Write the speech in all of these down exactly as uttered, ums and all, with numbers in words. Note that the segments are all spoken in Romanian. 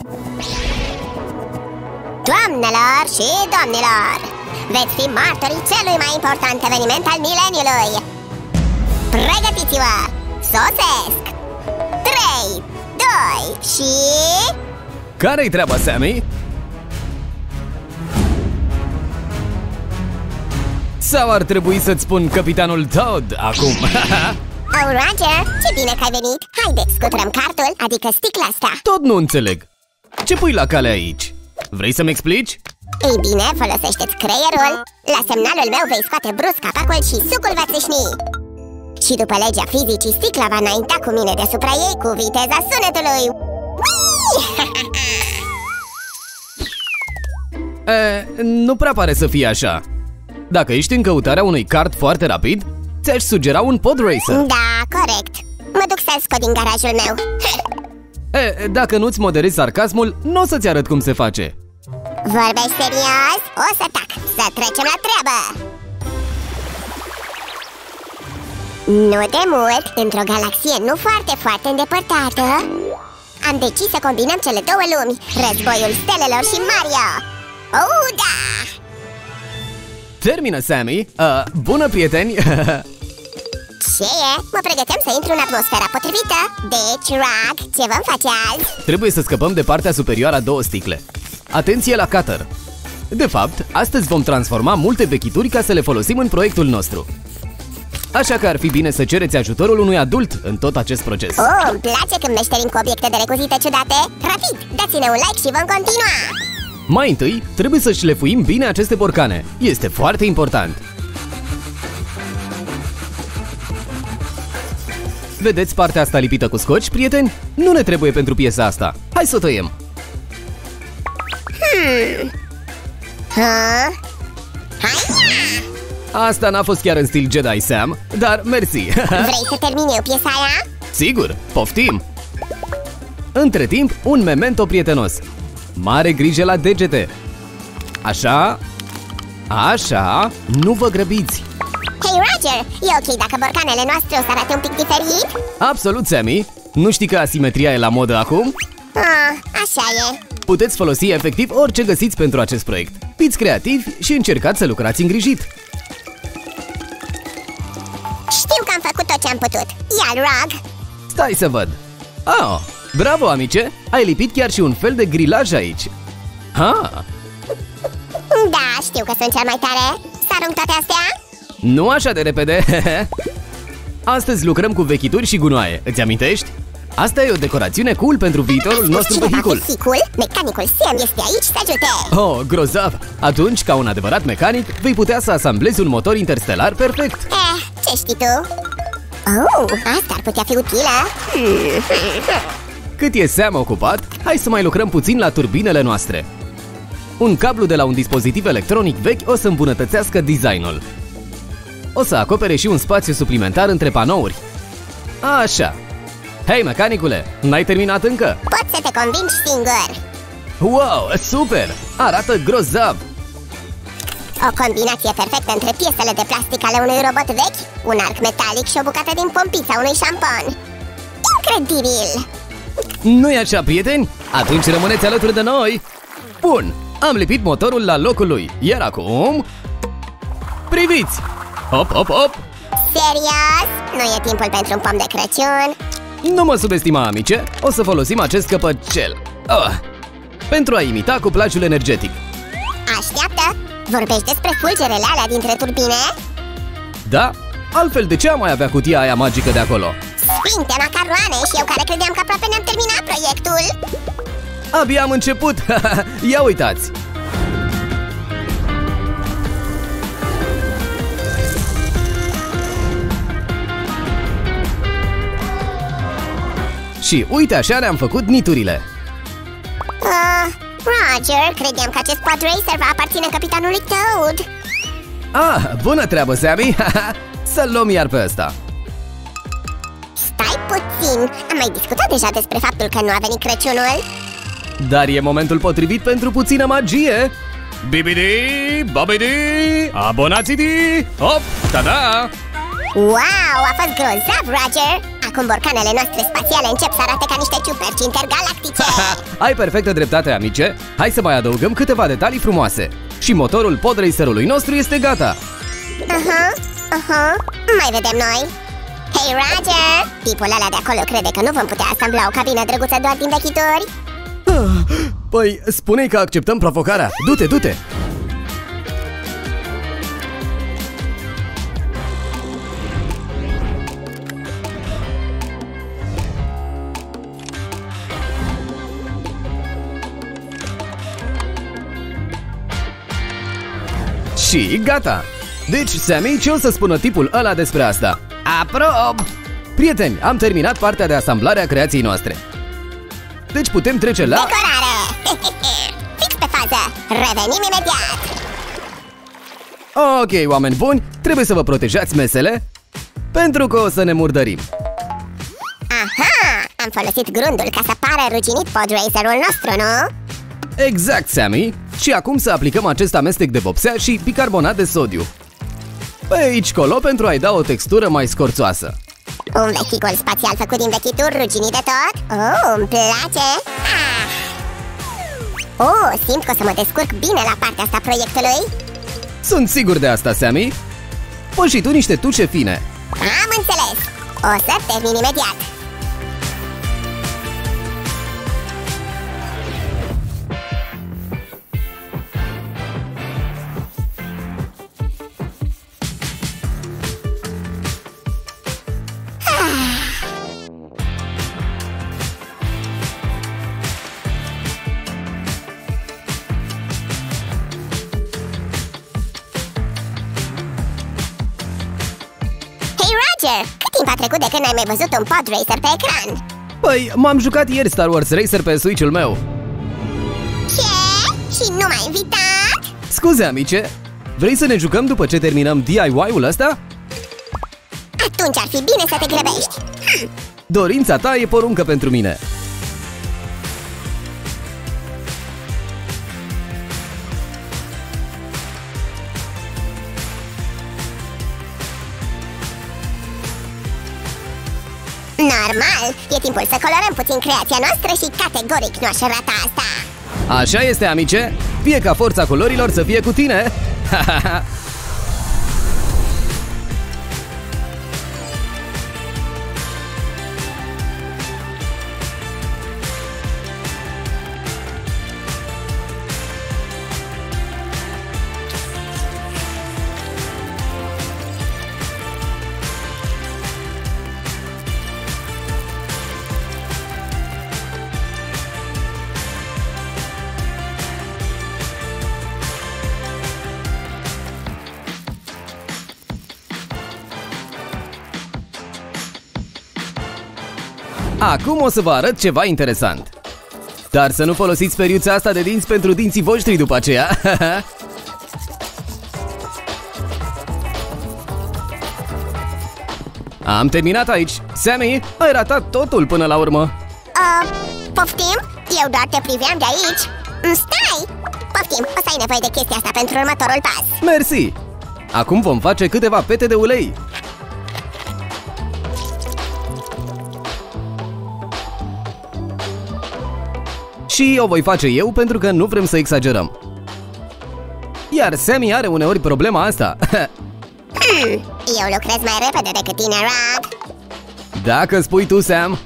Doamnelor și domnilor, veți fi martorii celui mai important eveniment al mileniului. Pregătiți-vă! Sosesc! trei, doi și... Care-i treaba, Sammy? Sau ar trebui să-ți spun capitanul Toad acum? Oh, Roger, ce bine că ai venit! Haideți, scuturăm cartul, adică sticla asta. Tot nu înțeleg. Ce pui la cale aici? Vrei să-mi explici? Ei bine, folosește-ți creierul. La semnalul meu vei scoate brusc capacul și sucul va țâșni. Și după legea fizicii, sticla va înainta cu mine deasupra ei cu viteza sunetului. E, nu prea pare să fie așa. Dacă ești în căutarea unui kart foarte rapid, ți-aș sugera un pod racer. Da, corect. Mă duc să-l scot din garajul meu. E, dacă nu-ți moderezi sarcasmul, nu o să-ți arăt cum se face. Vorbești serios? O să tac. Să trecem la treabă. Nu de mult, într-o galaxie nu foarte, foarte îndepărtată, am decis să combinăm cele două lumi, războiul stelelor și Mario. Oh, da! Termină, Sammy! Uh, bună, prieteni! Ce e? Mă pregăteam să intru în atmosfera potrivită. Deci, Rag, ce vom face azi? Trebuie să scăpăm de partea superioară a două sticle. Atenție la cutter! De fapt, astăzi vom transforma multe vechituri ca să le folosim în proiectul nostru. Așa că ar fi bine să cereți ajutorul unui adult în tot acest proces. Oh, îmi place când meșterim cu obiecte de recuzite ciudate. Rapid, dați-ne un like și vom continua. Mai întâi, trebuie să șlefuim bine aceste borcane. Este foarte important. Vedeți partea asta lipită cu scoci, prieteni? Nu ne trebuie pentru piesa asta. Hai să o tăiem. Hmm. Ha? Haia! Asta n-a fost chiar în stil Jedi, Sam, dar mersi. Vrei să termin eu piesa aia? Sigur, poftim! Între timp, un memento prietenos. Mare grijă la degete. Așa. Așa. Nu vă grăbiți. Hei, Roger, e ok dacă borcanele noastre o să arate un pic diferit? Absolut, Sammy. Nu știi că asimetria e la modă acum? Ah, așa e. Puteți folosi efectiv orice găsiți pentru acest proiect. Fiți creativi și încercați să lucrați îngrijit. Știu că am făcut tot ce am putut. Ia-l, Rag. Stai să văd. Ah, bravo, amice. Ai lipit chiar și un fel de grilaj aici. Ah. Da, știu că sunt cel mai tare. Să arunc toate astea? Nu așa de repede. Astăzi lucrăm cu vechituri și gunoaie. Îți amintești? Asta e o decorațiune cool pentru viitorul nostru vehicul. Vehicul? Mecanicul Sam este aici să ajute. Oh, grozav! Atunci, ca un adevărat mecanic, vei putea să asamblezi un motor interstelar perfect. Eh, ce știi tu? Oh, asta ar putea fi utilă. Cât e Sam ocupat, hai să mai lucrăm puțin la turbinele noastre. Un cablu de la un dispozitiv electronic vechi o să îmbunătățească designul. O să acopere și un spațiu suplimentar între panouri. Așa. Hei, mecanicule, n-ai terminat încă? Poți să te convingi singur. Wow, super! Arată grozav! O combinație perfectă între piesele de plastic ale unui robot vechi, un arc metalic și o bucată din pompița unui șampon. Incredibil! Nu-i așa, prieteni? Atunci rămâneți alături de noi! Bun, am lipit motorul la locul lui, iar acum... Priviți! Hop, hop, hop! Serios? Nu e timpul pentru un pom de Crăciun? Nu mă subestima, amice, o să folosim acest căpăcel oh, pentru a imita cuplajul energetic. Așteaptă! Vorbești despre fulgerele alea dintre turbine? Da? Altfel de ce am mai avea cutia aia magică de acolo? Sfinte macaroane, și eu care credeam că aproape ne-am terminat proiectul. Abia am început! Ia uitați! Și uite așa ne-am făcut niturile. uh, Roger, credeam că acest pod racer va aparține capitanului Toad. Ah, bună treabă, Sammy! Să-l luăm iar pe ăsta. Stai puțin, am mai discutat deja despre faptul că nu a venit Crăciunul. Dar e momentul potrivit pentru puțină magie. Bibidi, babidi, abonați-ti! Hop, ta-da! Wow, a fost grozav, Roger! acum borcanele noastre spațiale încep să arate ca niște ciuperci intergalactice. Ai perfectă dreptate, amice. Hai să mai adăugăm câteva detalii frumoase. Și motorul podracerului nostru este gata. Aha, aha, mai vedem noi. Hei, Roger! Tipul ăla de acolo crede că nu vom putea asambla o cabină drăguță doar din vechituri? Păi, spune-i că acceptăm provocarea. Du-te, du-te! Și gata! Deci, Sammy, ce o să spună tipul ăla despre asta? Aprob! Prieteni, am terminat partea de asamblare a creației noastre. Deci putem trece la... Decorare! Fix pe fază! Revenim imediat! Ok, oameni buni, trebuie să vă protejați mesele, pentru că o să ne murdărim. Aha! Am folosit grundul ca să pară ruginit podracerul nostru, nu? Exact, Sammy! Și acum să aplicăm acest amestec de vopsea și bicarbonat de sodiu pe aici colo pentru a-i da o textură mai scorțoasă. Un vehicul spațial făcut din vechituri ruginit de tot? Oh, îmi place! Ah. Oh, simt că o să mă descurc bine la partea asta proiectului. Sunt sigur de asta, Sammy. Pă și tu niște tușe fine. Am înțeles! O să termin imediat. Cât timp a trecut de când ai mai văzut un podracer pe ecran? Păi, m-am jucat ieri Star Wars Racer pe Switch-ul meu. Ce? Și nu m-ai invitat? Scuze, amice, vrei să ne jucăm după ce terminăm D I Y-ul ăsta? Atunci ar fi bine să te grăbești. hm. Dorința ta e poruncă pentru mine. Normal, e timpul să colorăm puțin creația noastră și categoric nu aș rata asta. Așa este, amice. Fie ca forța culorilor să fie cu tine. Acum o să vă arăt ceva interesant. Dar să nu folosiți periuța asta de dinți pentru dinții voștri după aceea. Am terminat aici. Sammy, ai ratat totul până la urmă. uh, Poftim? Eu doar te priveam de aici. Stai! Poftim, o să ai nevoie de chestia asta pentru următorul pas. Mersi. Acum vom face câteva pete de ulei. Și o voi face eu pentru că nu vrem să exagerăm. Iar Sammy are uneori problema asta. hmm, Eu lucrez mai repede decât tine, Rob. Dacă spui tu, Sam.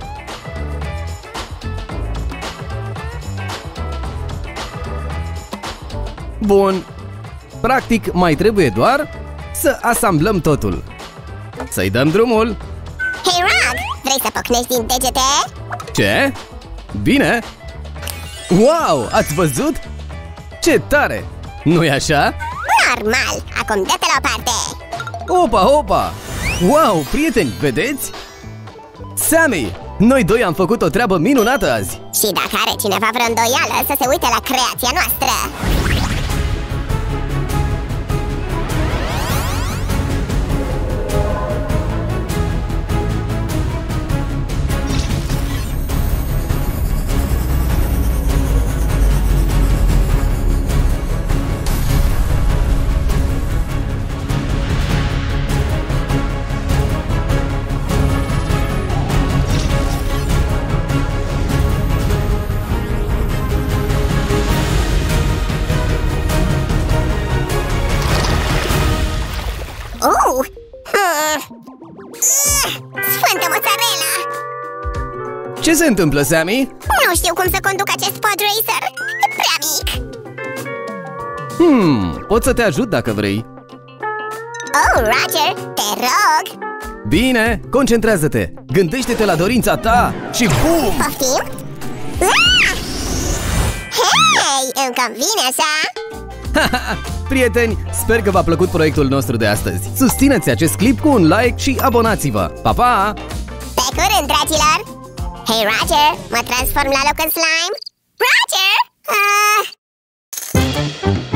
Bun. Practic, mai trebuie doar să asamblăm totul. Să-i dăm drumul. Hei, Rob, vrei să pocnești din degete? Ce? Bine! Wow! Ați văzut? Ce tare! Nu-i așa? Normal! Acum dă-te la o parte! Opa, opa! Wow, prieteni, vedeți? Sammy! Noi doi am făcut o treabă minunată azi! Și dacă are cineva vreo îndoială, să se uite la creația noastră! Ce se întâmplă, Sammy? Nu știu cum să conduc acest pod racer. E prea mic. Hmm, pot să te ajut dacă vrei. Oh, Roger, te rog. Bine, concentrează-te. Gândește-te la dorința ta și bum! Poftim? Ah! Hei, îmi convine așa. Prieteni, sper că v-a plăcut proiectul nostru de astăzi. Susțineți acest clip cu un like și abonați-vă. Pa, pa! Pe curând, dragilor! Hei, Roger, mă transform la loc în slime? Roger! Uh...